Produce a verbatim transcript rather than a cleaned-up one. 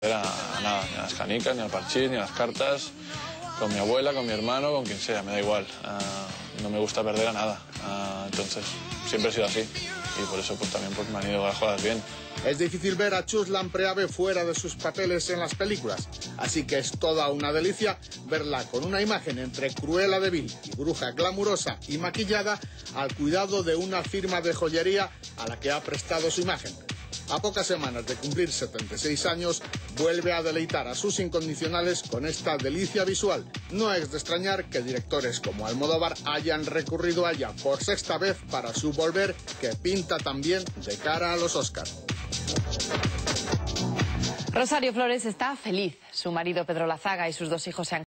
a, a nada, ni a las canicas, ni al parchís, ni a las cartas, con mi abuela, con mi hermano, con quien sea, me da igual. Uh, no me gusta perder a nada, uh, entonces siempre he sido así y por eso pues también pues, me han ido las cosas bien. Es difícil ver a Chus Lampreave fuera de sus papeles en las películas, así que es toda una delicia verla con una imagen entre Cruella de Vil y bruja glamurosa y maquillada al cuidado de una firma de joyería a la que ha prestado su imagen. A pocas semanas de cumplir setenta y seis años, vuelve a deleitar a sus incondicionales con esta delicia visual. No es de extrañar que directores como Almodóvar hayan recurrido a ella por sexta vez para su volver, que pinta también de cara a los Oscar. Rosario Flores está feliz. Su marido Pedro Lazaga y sus dos hijos se han